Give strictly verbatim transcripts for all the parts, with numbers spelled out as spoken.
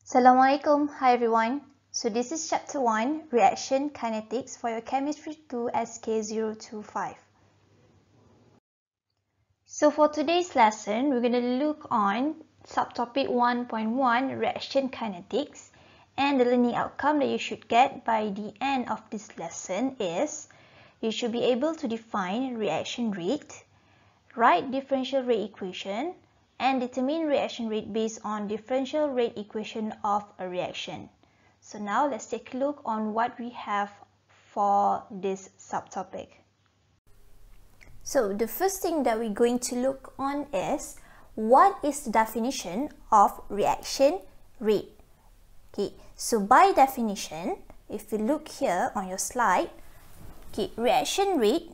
Assalamualaikum, hi everyone. So this is chapter one, reaction kinetics for your chemistry two S K zero two five. So for today's lesson, we're going to look on subtopic one point one, reaction kinetics, and the learning outcome that you should get by the end of this lesson is you should be able to define reaction rate, write differential rate equation, and determine reaction rate based on differential rate equation of a reaction. So now let's take a look on what we have for this subtopic. So the first thing that we're going to look on is what is the definition of reaction rate. Okay, so by definition, if you look here on your slide, okay, reaction rate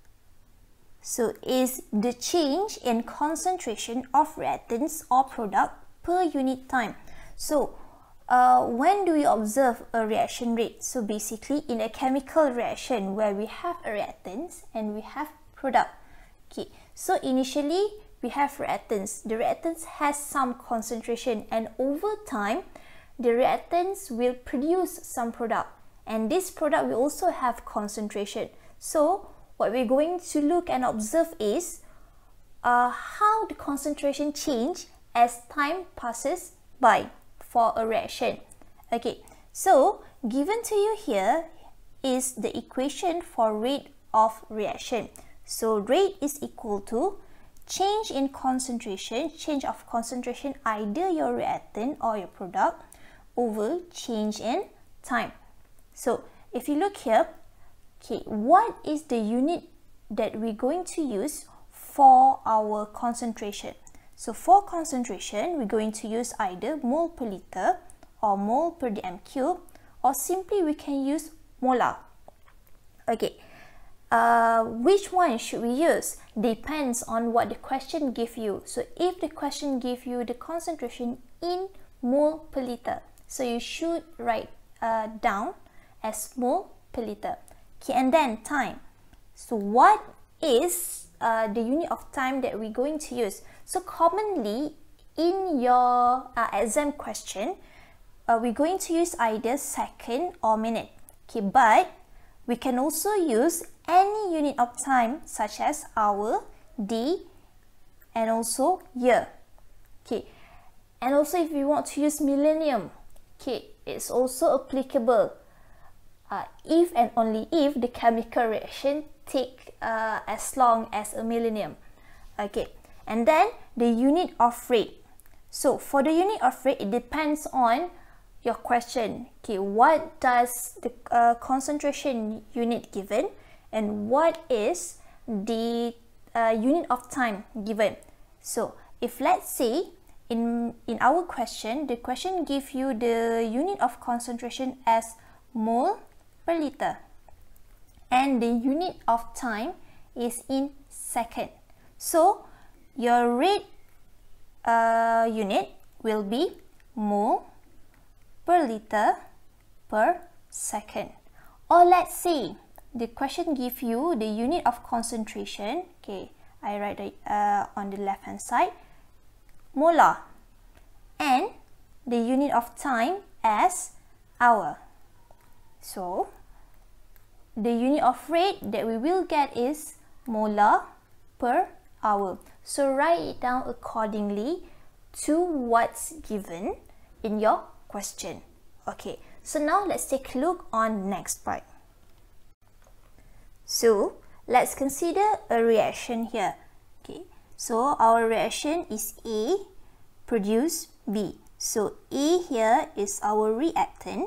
so is the change in concentration of reactants or product per unit time. So uh, when do we observe a reaction rate? So basically in a chemical reaction where we have a reactants and we have product. Okay, so initially we have reactants. The reactants has some concentration, and over time the reactants will produce some product, and this product will also have concentration. So what we're going to look and observe is uh, how the concentration change as time passes by for a reaction. Okay, so given to you here is the equation for rate of reaction. So rate is equal to change in concentration, change of concentration, either your reactant or your product, over change in time. So if you look here, okay, what is the unit that we're going to use for our concentration? So for concentration, we're going to use either mole per liter or mole per dm cube, or simply we can use molar. Okay, uh, which one should we use? Depends on what the question give you. So if the question give you the concentration in mole per liter, so you should write uh, down as mole per liter. Okay, and then time. So what is uh, the unit of time that we're going to use? So commonly in your uh, exam question, uh, we're going to use either second or minute. Okay, but we can also use any unit of time such as hour, day, and also year. Okay, and also if we want to use millennium, okay, it's also applicable. Uh, if and only if the chemical reaction take uh, as long as a millennium. Okay, and then the unit of rate. So for the unit of rate, it depends on your question. Okay, what does the uh, concentration unit given, and what is the uh, unit of time given? So if let's say in in our question, the question give you the unit of concentration as mole per liter, and the unit of time is in second. So your rate uh, unit will be mole per liter per second. Or let's say the question give you the unit of concentration. Okay, I write it uh, on the left hand side, molar, and the unit of time as hour. So the unit of rate that we will get is molar per hour. So write it down accordingly to what's given in your question. Okay, so now let's take a look on next part. So let's consider a reaction here. Okay, so our reaction is A produce B. So A here is our reactant,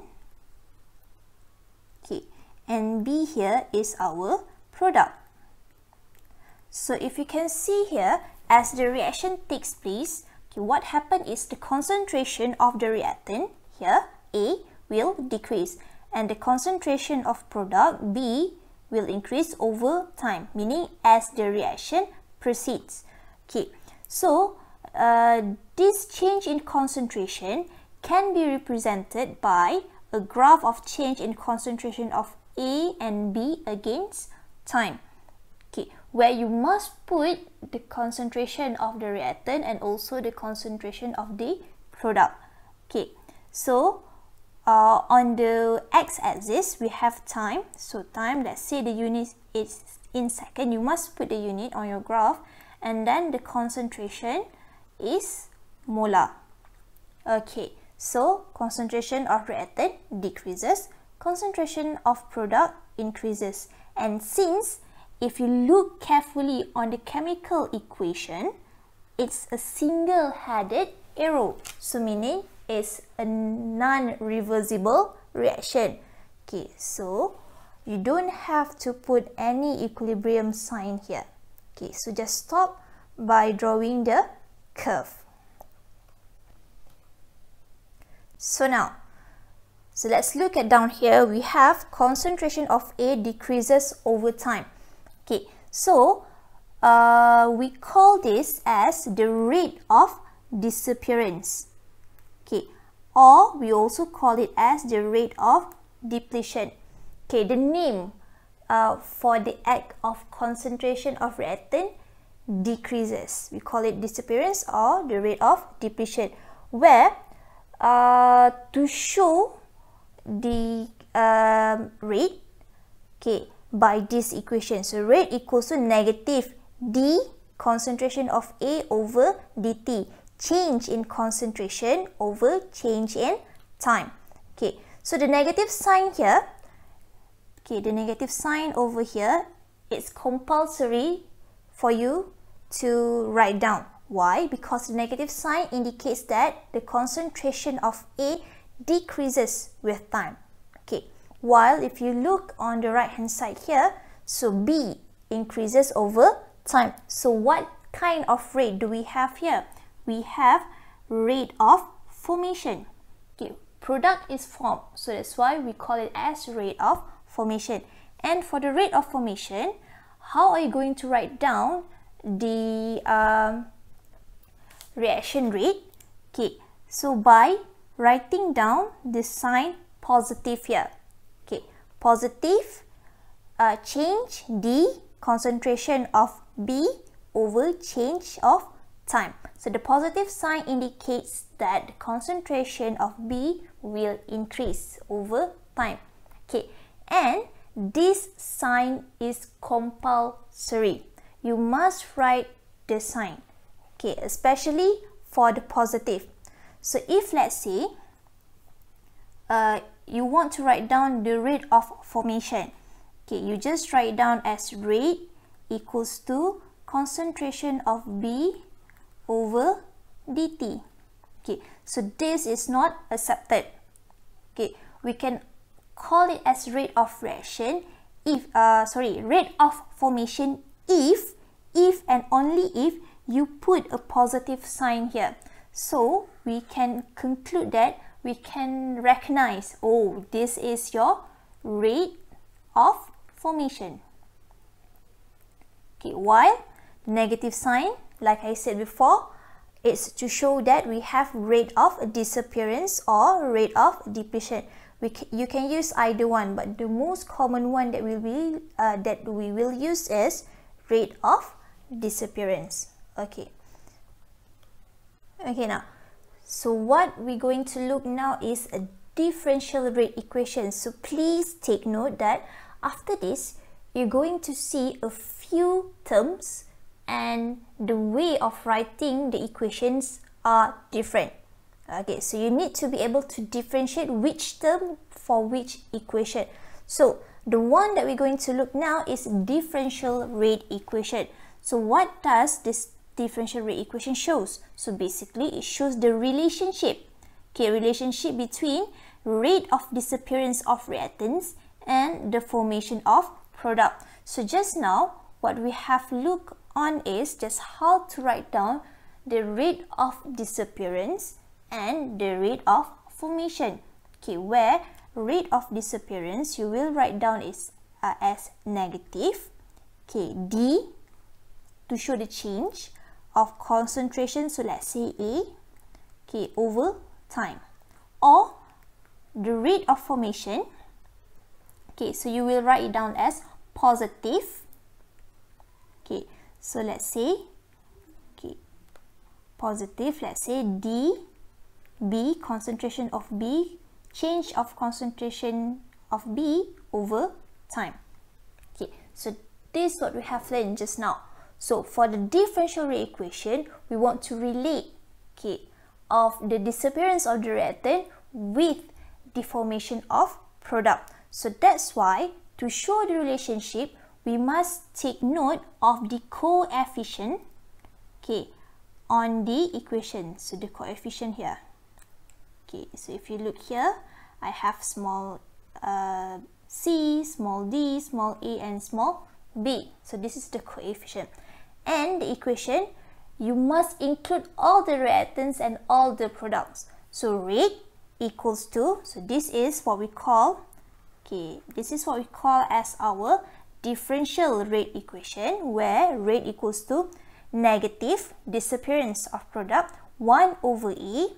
and B here is our product. So if you can see here, as the reaction takes place, okay, what happened is the concentration of the reactant here, A, will decrease, and the concentration of product, B, will increase over time, meaning as the reaction proceeds. Okay, so uh, this change in concentration can be represented by a graph of change in concentration of A and B against time. Okay, where you must put the concentration of the reactant and also the concentration of the product. Okay, So uh, on the x-axis we have time. So time, let's say the unit is in second. You must put the unit on your graph, and then the concentration is molar. Okay, so concentration of reactant decreases, concentration of product increases. And since if you look carefully on the chemical equation, it's a single-headed arrow, so meaning it's a non-reversible reaction. Okay, so you don't have to put any equilibrium sign here. Okay, so just stop by drawing the curve. So now, so let's look at down here. We have concentration of A decreases over time. Okay, so uh, we call this as the rate of disappearance. Okay, or we also call it as the rate of depletion. Okay, the name uh, for the act of concentration of reactant decreases, we call it disappearance or the rate of depletion, where uh, to show the um, rate, okay, by this equation. So rate equals to negative d concentration of A over dt, change in concentration over change in time. Okay, so the negative sign here, okay, the negative sign over here, it's compulsory for you to write down. Why? Because the negative sign indicates that the concentration of A decreases with time. Okay, while if you look on the right hand side here, so B increases over time. So what kind of rate do we have here? We have rate of formation. Okay, product is formed, so that's why we call it as rate of formation. And for the rate of formation, how are you going to write down the um, reaction rate? Okay, so by writing down the sign positive here. Okay, positive uh, change D concentration of B over change of time. So the positive sign indicates that the concentration of B will increase over time. Okay, and this sign is compulsory. You must write the sign, okay, especially for the positive. So if let's say uh, you want to write down the rate of formation, okay, you just write down as rate equals to concentration of B over dt. Okay, so this is not accepted. Okay, we can call it as rate of reaction if uh sorry rate of formation if if and only if you put a positive sign here. So we can conclude that we can recognize, oh, this is your rate of formation. Okay, while the negative sign, like I said before, it's to show that we have rate of disappearance or rate of depletion. We can, you can use either one, but the most common one that will be uh, that we will use is rate of disappearance. Okay. Okay, now, so what we're going to look now is a differential rate equation. So please take note that after this, you're going to see a few terms and the way of writing the equations are different. Okay, so you need to be able to differentiate which term for which equation. So the one that we're going to look now is differential rate equation. So what does this differential rate equation shows? So basically it shows the relationship, okay, relationship between rate of disappearance of reactants and the formation of product. So just now what we have looked on is just how to write down the rate of disappearance and the rate of formation. Okay, where rate of disappearance you will write down is uh, as negative, okay, D to show the change of concentration, so let's say A, okay, over time, or the rate of formation, okay, so you will write it down as positive, okay, so let's say, okay, positive, let's say D B, concentration of B, change of concentration of B over time. Okay, so this is what we have learned just now. So for the differential rate equation, we want to relate, okay, of the disappearance of the reactant with the formation of product. So that's why to show the relationship, we must take note of the coefficient, okay, on the equation. So the coefficient here. Okay, so if you look here, I have small uh, c, small d, small a, and small b. So this is the coefficient. And the equation, you must include all the reactants and all the products. So rate equals to, so this is what we call, okay, this is what we call as our differential rate equation, where rate equals to negative disappearance of product one over E,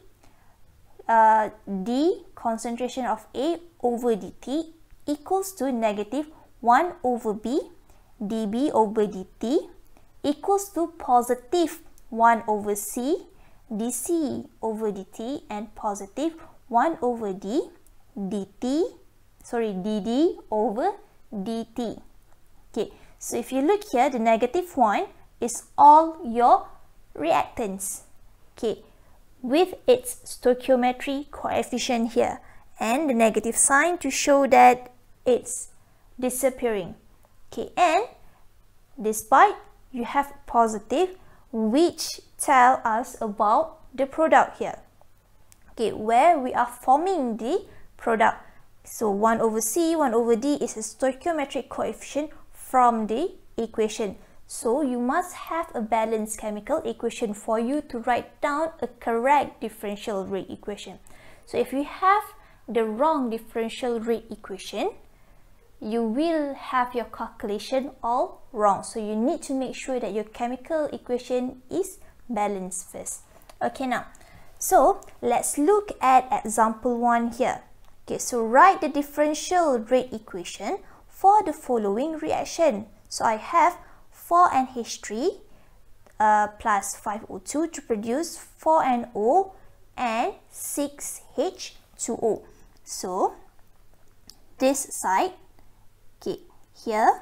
uh, d concentration of A over dt equals to negative one over B, dB over dt equals to positive one over C, dC over dt, and positive one over D, dt, sorry, dd over dt. Okay, so if you look here, the negative one is all your reactants, okay, with its stoichiometry coefficient here, and the negative sign to show that it's disappearing. Okay, and despite you have positive, which tell us about the product here, okay, where we are forming the product. So one over C, one over D is a stoichiometric coefficient from the equation. So you must have a balanced chemical equation for you to write down a correct differential rate equation. So if you have the wrong differential rate equation, you will have your calculation all wrong. So you need to make sure that your chemical equation is balanced first. Okay, now, so let's look at example one here. Okay, so write the differential rate equation for the following reaction. So I have four N H three uh, plus five O two to produce four N O and six H two O. So this side, okay, here,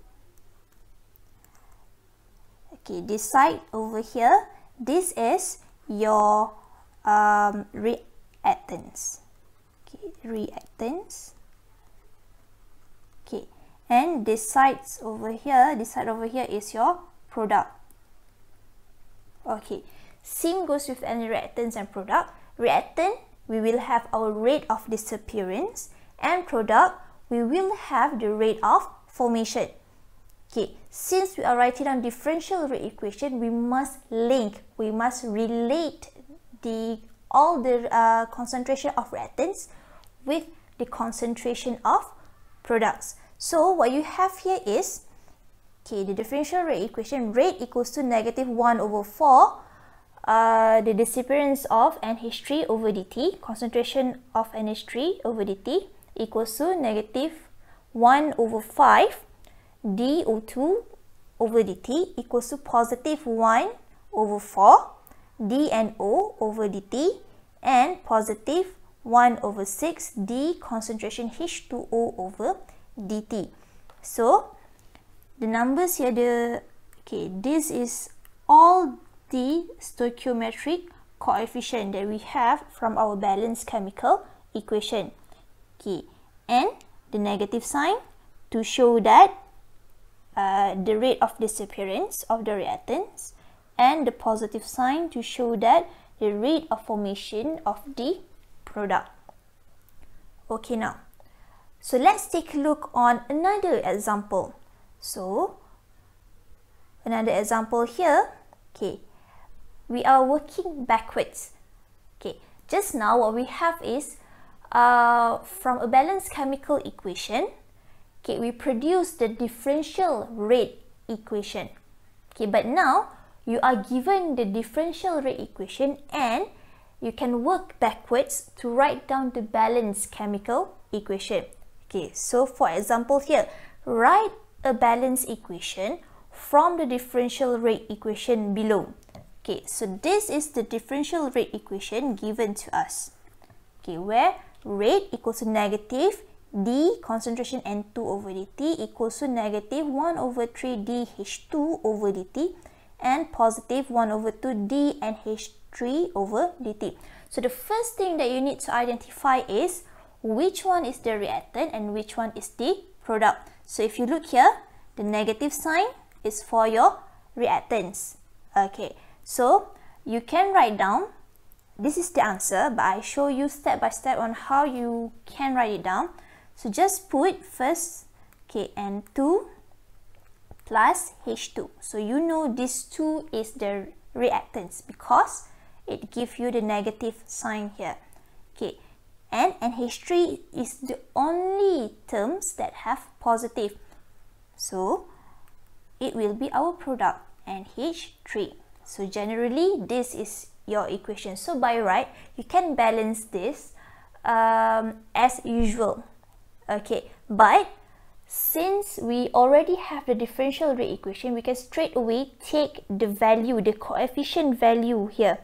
okay, this side over here, this is your um, reactants, okay, reactants, okay, and this sides over here, this side over here is your product. Okay, same goes with any reactants and product. Reactant, we will have our rate of disappearance, and product, we will have the rate of formation. Okay, since we are writing down differential rate equation, we must link, we must relate the all the uh, concentration of reactants with the concentration of products. So what you have here is, okay, the differential rate equation, rate equals to negative one over four, uh, the disappearance of N H three over dt, concentration of N H three over dt equals to negative one over five, d O two over dt equals to positive one over four, d N O over dt, and positive one over six, d concentration H two O over dt. So the numbers here, the okay, this is all the stoichiometric coefficient that we have from our balanced chemical equation. Okay, and the negative sign to show that uh, the rate of disappearance of the reactants, and the positive sign to show that the rate of formation of the product. Okay, now, so let's take a look on another example. So another example here, okay, we are working backwards. Okay, just now what we have is uh, from a balanced chemical equation, okay, we produce the differential rate equation. Okay, but now you are given the differential rate equation and you can work backwards to write down the balanced chemical equation. Okay, so for example here, write a balanced equation from the differential rate equation below. Okay, so this is the differential rate equation given to us. Okay, where rate equals to negative d concentration N two over dt equals to negative one over three d H two over dt and positive one over two d N H three over dt. So the first thing that you need to identify is which one is the reactant and which one is the product. So if you look here, the negative sign is for your reactants. Okay, so you can write down, this is the answer, but I show you step by step on how you can write it down. So just put first, okay, N two plus H two. So you know this two is the reactants because it gives you the negative sign here. Okay, and N H three is the only terms that have positive. So it will be our product, N H three. So generally this is your equation. So by right, you can balance this um, as usual. Okay, but since we already have the differential rate equation, we can straight away take the value, the coefficient value here.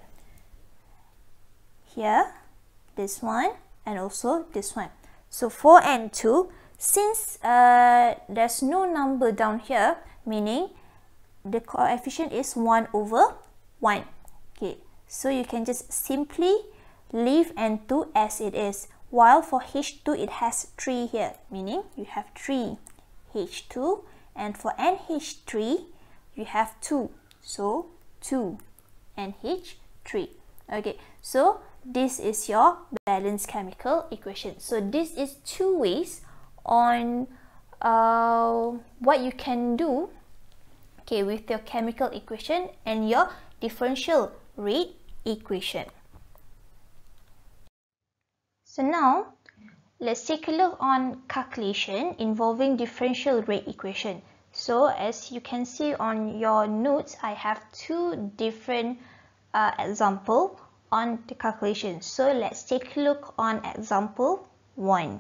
Here, this one, and also this one. So for N two, since uh, there's no number down here, meaning the coefficient is one over one. Okay, so you can just simply leave N two as it is. While for H two, it has three here, meaning you have three H two, and for N H three, you have two, so two N H three. Okay, so this is your balanced chemical equation. So this is two ways on uh, what you can do, okay, with your chemical equation and your differential rate equation. So now, let's take a look on calculation involving differential rate equation. So as you can see on your notes, I have two different uh, examples on the calculation. So let's take a look on example one.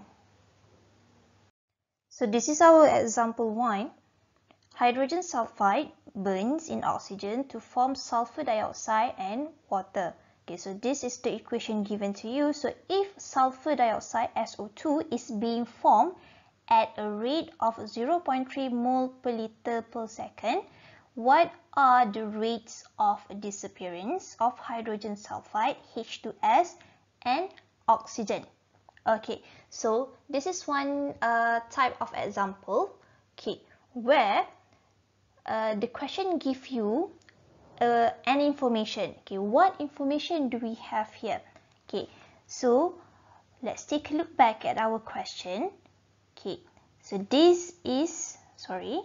So this is our example one. Hydrogen sulfide burns in oxygen to form sulfur dioxide and water. Okay, so this is the equation given to you. So if sulfur dioxide S O two is being formed at a rate of zero point three mole per liter per second, what are the rates of disappearance of hydrogen sulfide, H two S, and oxygen? Okay, so this is one uh, type of example, okay, where uh, the question gives you Uh, an information. Okay, what information do we have here? Okay, so let's take a look back at our question. Okay, so this is, sorry,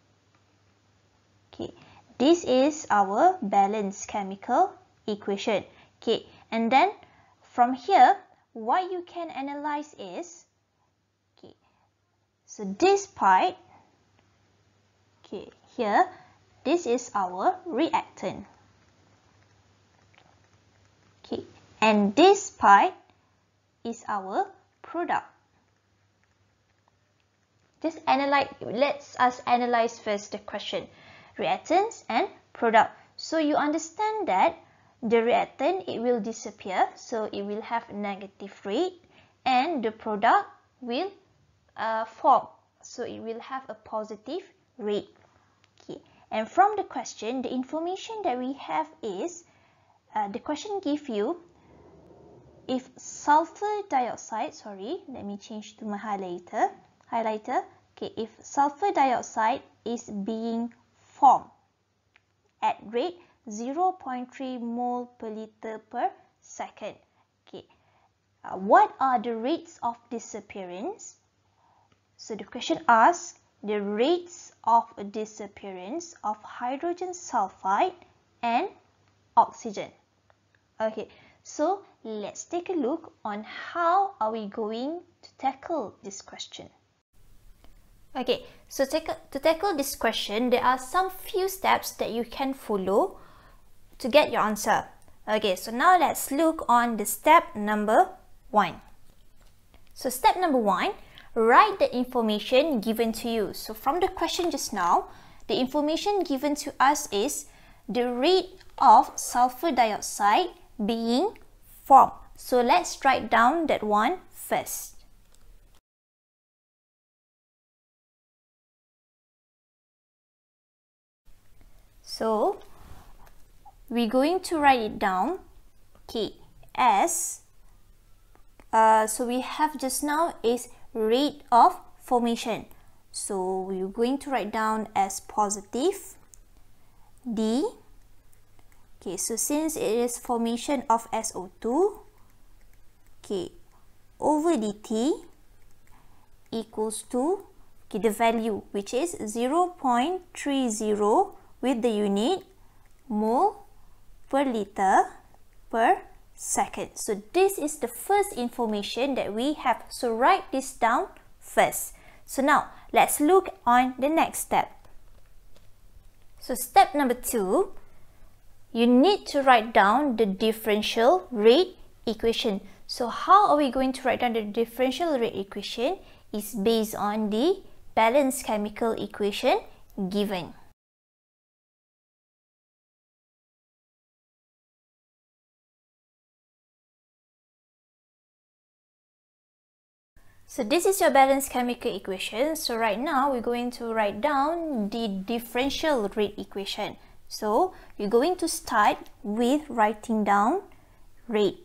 okay, this is our balanced chemical equation. Okay, and then from here, what you can analyze is, okay, so this part, okay, here, this is our reactant. Okay, and this part is our product. Just analyze, let's us analyze first the question. Reactants and product. So you understand that the reactant, it will disappear, so it will have a negative rate, and the product will uh, form, so it will have a positive rate. Okay. And from the question, the information that we have is, uh, the question gives you, if sulfur dioxide, sorry, let me change to my highlighter, highlighter, okay, if sulfur dioxide is being formed at rate zero point three mole per liter per second, okay, uh, what are the rates of disappearance? So the question asks, the rates of disappearance of hydrogen sulfide and oxygen. Okay, so let's take a look on how are we going to tackle this question. Okay, so take a, to tackle this question, there are some few steps that you can follow to get your answer. Okay, so now let's look on the step number one. So step number one, write the information given to you. So from the question just now, the information given to us is the rate of sulfur dioxide being formed. So let's write down that one first. So we're going to write it down, okay, as uh, so we have just now is rate of formation. So we're going to write down as positive D. Okay, so since it is formation of S O two, okay, over dt equals to, okay, the value which is zero point three zero with the unit mole per liter per second. So this is the first information that we have. So write this down first. So now let's look on the next step. So step number two, you need to write down the differential rate equation. So how are we going to write down the differential rate equation? Is based on the balanced chemical equation given. So this is your balanced chemical equation. So right now we're going to write down the differential rate equation. So you're going to start with writing down rate.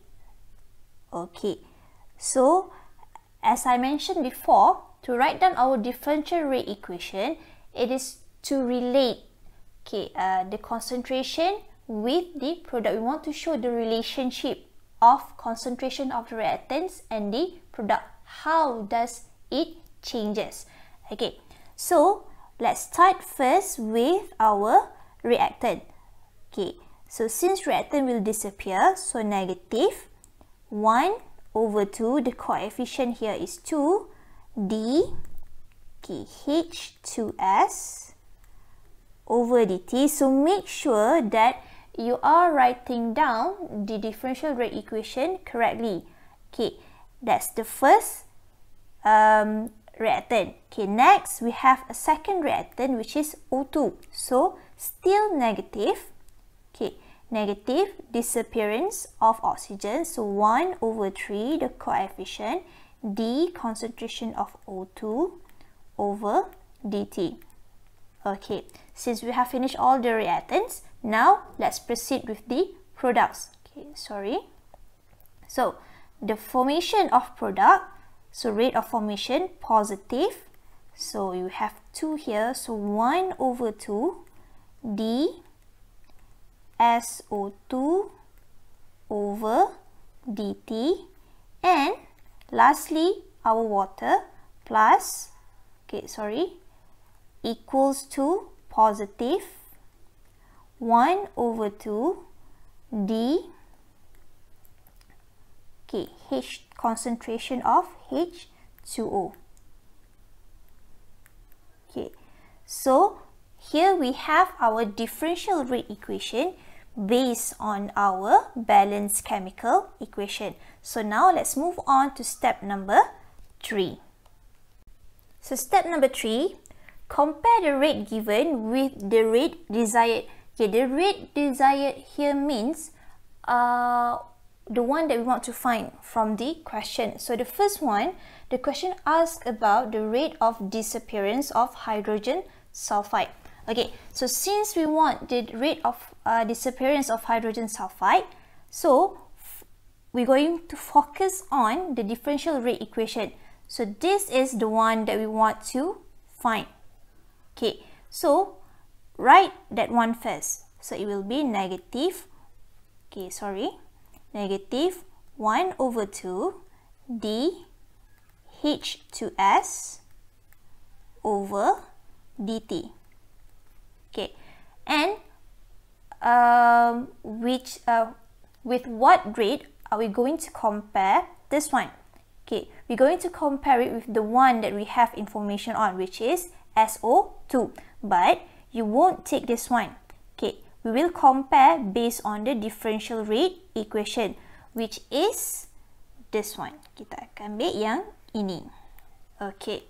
Okay, so as I mentioned before, to write down our differential rate equation, it is to relate, okay, uh, the concentration with the product. We want to show the relationship of concentration of the reactants and the product. How does it changes? Okay, so let's start first with our reactant. Okay, so since reactant will disappear, so negative one over two, the coefficient here is two, D, okay, H two S over dt. So make sure that you are writing down the differential rate equation correctly. Okay, that's the first um, reactant. Okay, next we have a second reactant which is O two. So still negative. Okay, negative disappearance of oxygen. So one over three, the coefficient, D, concentration of O two over dt. Okay, since we have finished all the reactants, now let's proceed with the products. Okay, sorry. So the formation of product, so rate of formation positive, so you have two here, so one over two D S O two over dt, and lastly our water plus, okay, sorry, equals to positive one over two D, okay, H, concentration of H two O. Okay, so here we have our differential rate equation based on our balanced chemical equation. So now let's move on to step number three. So step number three, compare the rate given with the rate desired. Okay, the rate desired here means uh, the one that we want to find from the question. So the first one, the question asks about the rate of disappearance of hydrogen sulfide. Okay, so since we want the rate of uh, disappearance of hydrogen sulfide, so we're going to focus on the differential rate equation. So this is the one that we want to find. Okay, so write that one first. So it will be negative, okay, sorry, negative one over two D H two S over dt. Okay, and um, which uh, with what rate are we going to compare this one? Okay, we're going to compare it with the one that we have information on, which is S O two, but you won't take this one. Okay, we will compare based on the differential rate equation, which is this one. Kita akan ambil yang ini. Okay,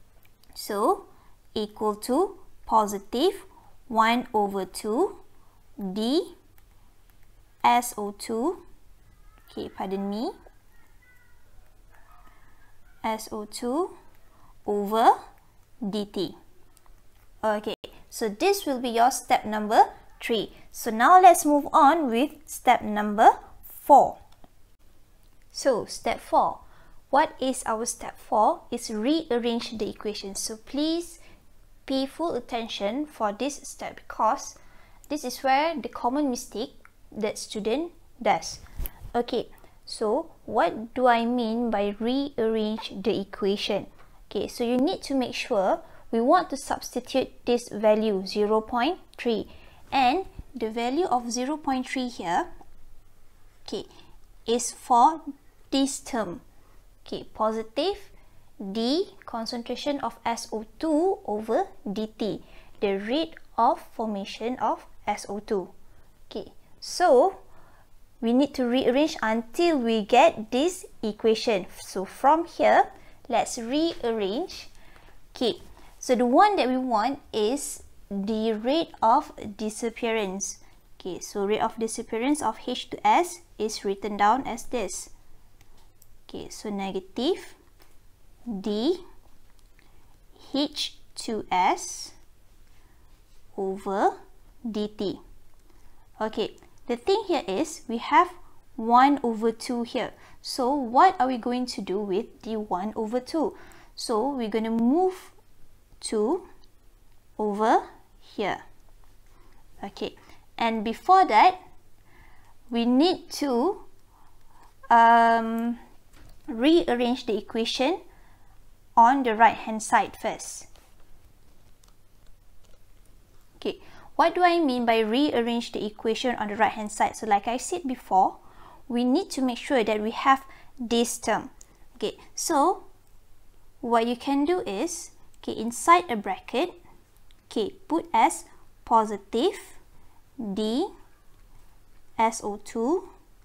so equal to positive one over two d S O two, okay, pardon me, S O two over dt. Okay, so this will be your step number three. So now let's move on with step number four. So step four, what is our step four? Is rearrange the equation. So please pay full attention for this step, because this is where the common mistake that student does. Okay, so what do I mean by rearrange the equation? Okay, so you need to make sure we want to substitute this value zero point three, and the value of zero point three here, okay, is for this term, okay, positive d concentration of S O two over dt, the rate of formation of S O two. Okay, so we need to rearrange until we get this equation. So from here, let's rearrange. Okay, so the one that we want is the rate of disappearance. Okay, so rate of disappearance of H two S is written down as this. Okay, so negative d H two S over dt. Okay, the thing here is we have one over two here. So what are we going to do with the one over two? So we're going to move two over here. Okay, and before that, we need to um, rearrange the equation on the right hand side first. Okay, what do I mean by rearrange the equation on the right hand side? So like I said before, we need to make sure that we have this term. Okay, so what you can do is, okay, inside a bracket, okay, put as positive d S O two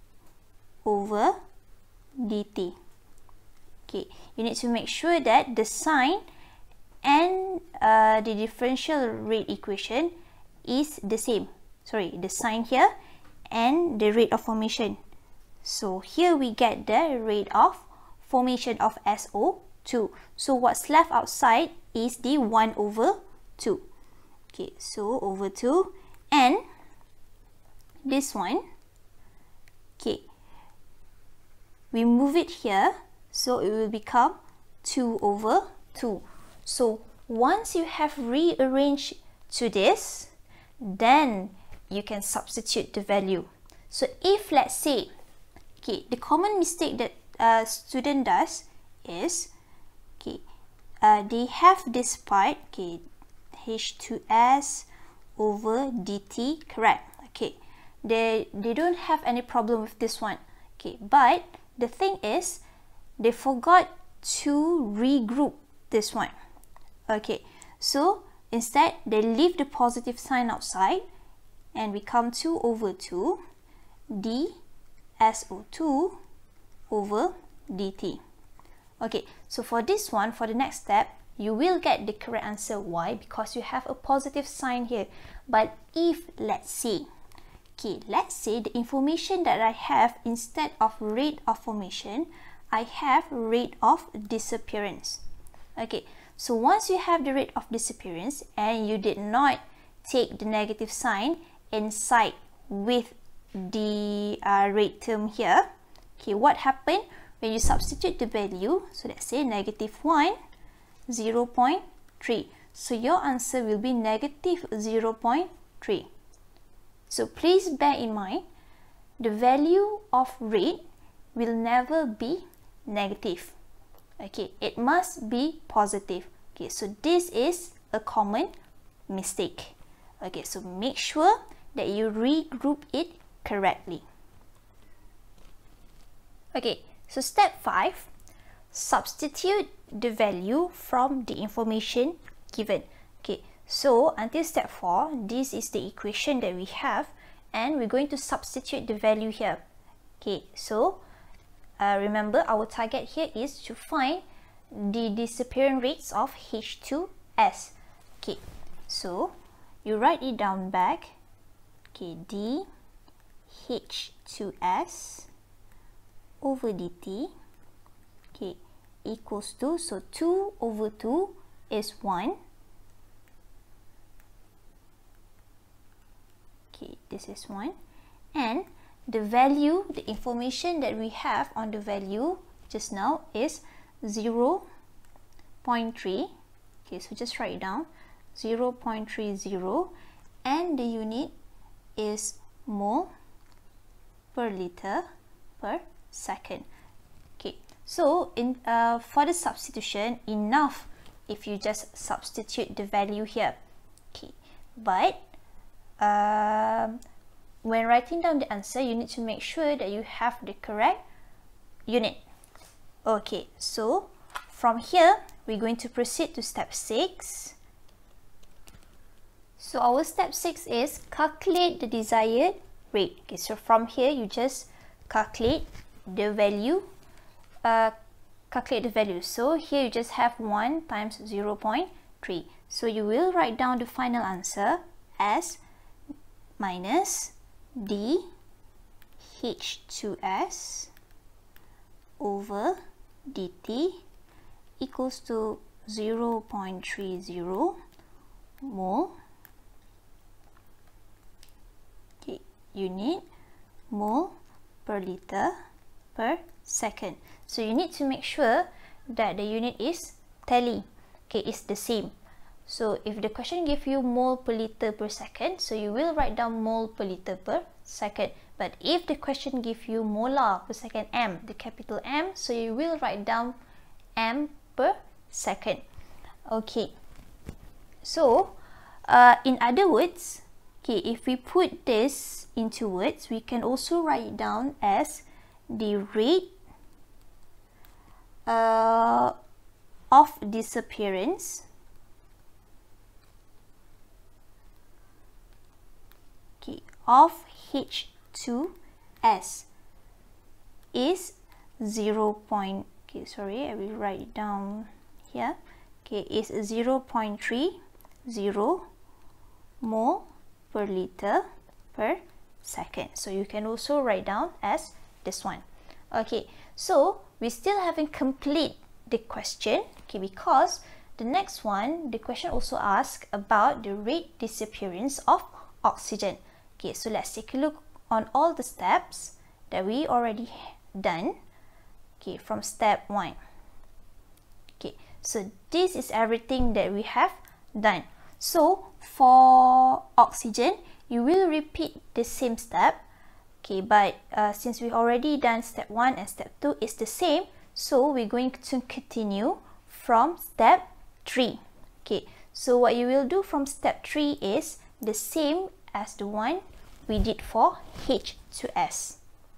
over dt. Okay, you need to make sure that the sign and uh, the differential rate equation is the same. Sorry, the sign here and the rate of formation. So here we get the rate of formation of S O two. So what's left outside is the one over two. Okay, so over two, and this one, okay, we move it here, so it will become two over two. So once you have rearranged to this, then you can substitute the value. So if, let's say, okay, the common mistake that a student does is, okay, uh, they have this part, okay, H two S over dt, correct? Okay, they they don't have any problem with this one. Okay, but the thing is, they forgot to regroup this one. Okay, so instead they leave the positive sign outside, and we come two over two d S O two over dt. Okay, so for this one, for the next step, you will get the correct answer. Why? Because you have a positive sign here. But if, let's say, okay, let's say the information that I have, instead of rate of formation, I have rate of disappearance. Okay, so once you have the rate of disappearance and you did not take the negative sign inside with the uh, rate term here, okay, what happened when you substitute the value? So let's say negative one, zero point three. So your answer will be negative zero point three. So please bear in mind, the value of rate will never be negative. Okay, it must be positive. Okay, so this is a common mistake. Okay, so make sure that you regroup it correctly. Okay, so step five, substitute the value from the information given. Okay, so until step four, this is the equation that we have, and we're going to substitute the value here. Okay, so uh, remember, our target here is to find the disappearance rates of H two S. Okay, so you write it down back. okay, d h two s over dt, okay, equals to, so two over two is one. Okay, this is one. And the value, the information that we have on the value just now is zero point three. Okay, so just write it down, zero point three zero, and the unit is mole per liter per second. Okay, so in uh, for the substitution, enough if you just substitute the value here. Okay, but um, when writing down the answer, you need to make sure that you have the correct unit. Okay, so from here we're going to proceed to step six. So our step six is calculate the desired rate. Okay, so from here you just calculate the value, uh, calculate the value. So here you just have one times zero point three. So you will write down the final answer as minus d h two s over dt equals to zero point three zero mole, okay, unit mole per liter per second. So you need to make sure that the unit is tally, okay, it's the same. So if the question gives you mole per liter per second, so you will write down mole per liter per second. But if the question gives you molar per second, m, the capital M, so you will write down m per second. Okay, so uh, in other words, okay, if we put this into words, we can also write it down as the rate uh, of disappearance okay, of H two S is zero. Okay, sorry, I will write it down here. Okay, is zero point three zero mole per liter per second. So you can also write down as this one. Okay, so we still haven't complete the question, okay, because the next one, the question also asks about the rate disappearance of oxygen. Okay, so let's take a look on all the steps that we already done. Okay, from step one. Okay, so this is everything that we have done. So for oxygen, you will repeat the same step. Okay, but uh, since we've already done step one and step two is the same, so we're going to continue from step three. Okay, so what you will do from step three is the same as the one we did for H two S.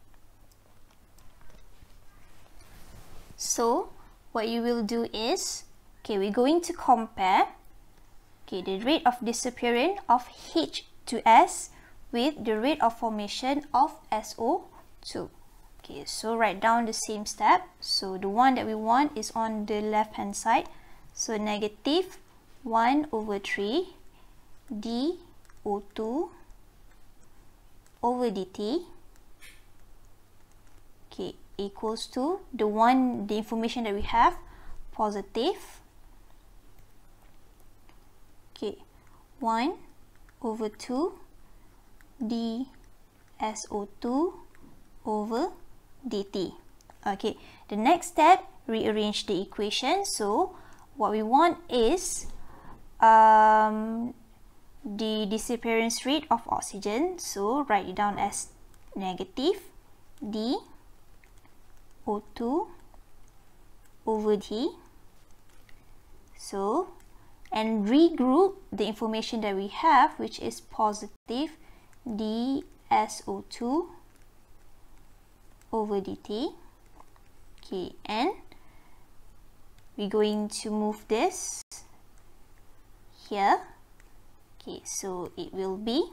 So what you will do is, okay, we're going to compare, okay, the rate of disappearance of H two S with the rate of formation of S O two. Okay, so write down the same step. So the one that we want is on the left hand side. So negative one over three d O two over dt, okay, equals to the one, the information that we have, positive, okay, one over two d S O two over dt. Okay, the next step, rearrange the equation. So what we want is um, the disappearance rate of oxygen. So write it down as negative d O two over d. So, and regroup the information that we have, which is positive d S O two over dt. Okay, and we're going to move this here. Okay, so it will be,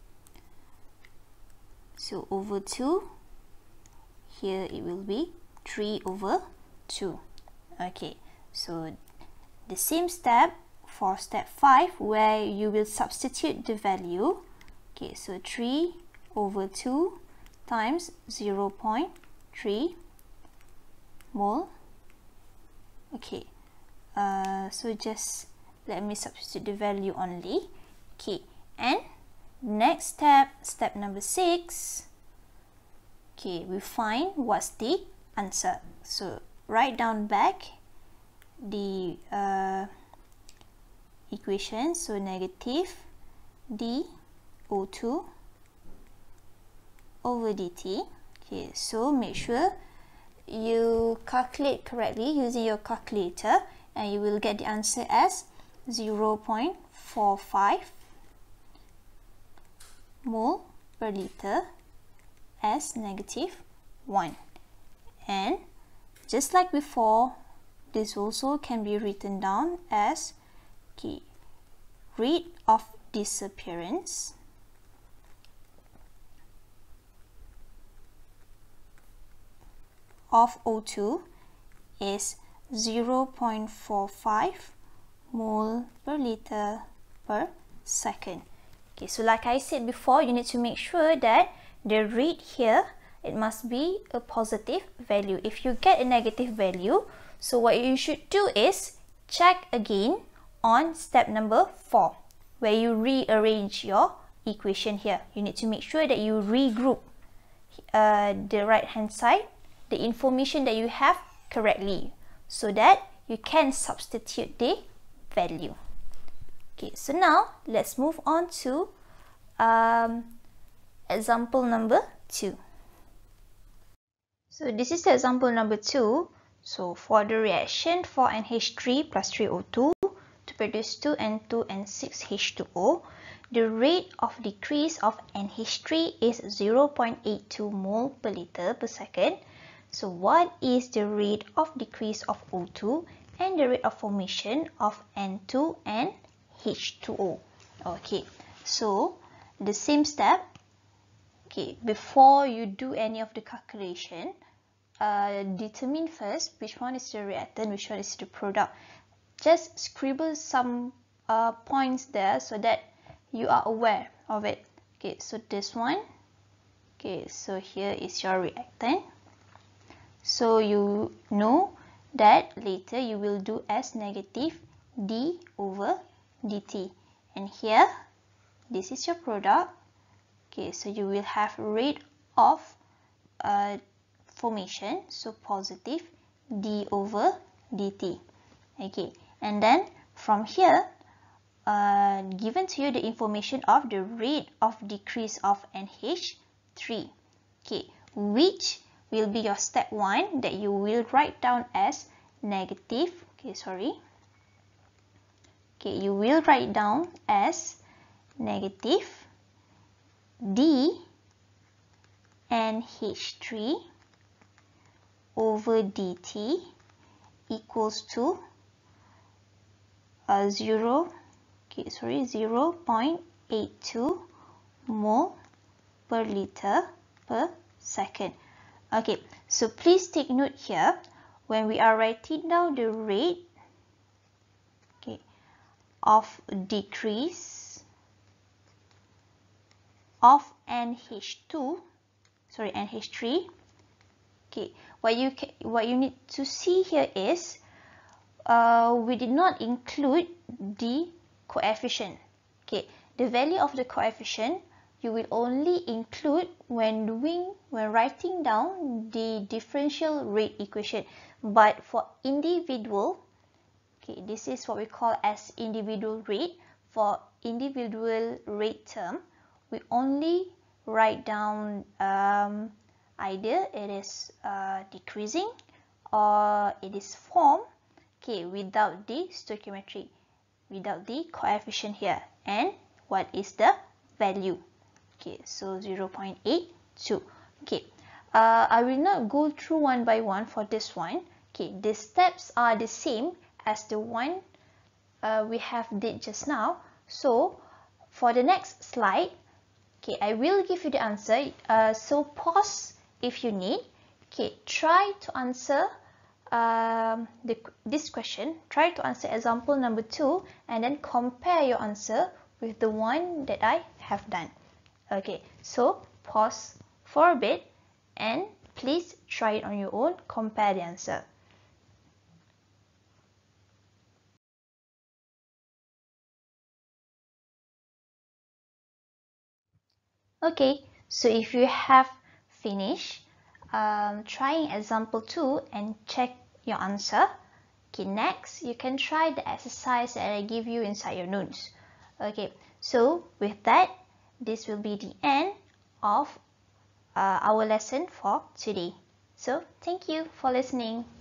so over two, here it will be three over two. Okay, so the same step for step five, where you will substitute the value. Okay, so three over two times zero point three mole. Okay, uh, so just let me substitute the value only. Okay, and next step, step number six. Okay, we find what's the answer. So write down back the uh, equation. So negative d O two over dt. Okay, so make sure you calculate correctly using your calculator, and you will get the answer as zero point four five mole per liter as negative one. And just like before, this also can be written down as okay, rate of disappearance of O two is zero point four five mole per liter per second. Okay, so like I said before, you need to make sure that the rate here, it must be a positive value. If you get a negative value, so what you should do is check again on step number four, where you rearrange your equation here. You need to make sure that you regroup uh, the right hand side, the information that you have correctly, so that you can substitute the value. Okay, so now let's move on to um, example number two. So this is the example number two. So for the reaction for N H three plus three O two to produce two N two and six H two O, the rate of decrease of N H three is zero point eight two mole per liter per second. So what is the rate of decrease of O two and the rate of formation of N two and H two O? Okay, so the same step. Okay, before you do any of the calculation, uh, determine first which one is the reactant, which one is the product. Just scribble some uh, points there so that you are aware of it. Okay, so this one. Okay, so here is your reactant. So you know that later you will do as negative d over dt. And here, this is your product. Okay, so you will have rate of uh, formation, so positive d over dt. Okay, and then from here, uh, given to you the information of the rate of decrease of N H three. Okay, which will be your step one that you will write down as negative. Okay, sorry. Okay, you will write down as negative d N H three over dt equals to uh, zero. Okay, sorry, zero point eight two mole per liter per second. Okay, so please take note here when we are writing down the rate, okay, of decrease of N H two, sorry, N H three. Okay, what you can, what you need to see here is uh, we did not include the coefficient. Okay, the value of the coefficient you will only include when doing, when writing down the differential rate equation. But for individual, okay, this is what we call as individual rate. For individual rate term, we only write down um, either it is uh, decreasing or it is formed, okay, without the stoichiometry, without the coefficient here. And what is the value? Okay, so zero point eight two. Okay, uh, I will not go through one by one for this one. Okay, the steps are the same as the one uh, we have did just now. So for the next slide, okay, I will give you the answer. Uh, so pause if you need. Okay, try to answer um, the, this question. Try to answer example number two and then compare your answer with the one that I have done. Okay, so pause for a bit and please try it on your own, compare the answer. Okay, so if you have finished um, trying example two and check your answer, okay, next you can try the exercise that I give you inside your notes. Okay, so with that, this will be the end of uh, our lesson for today. So thank you for listening.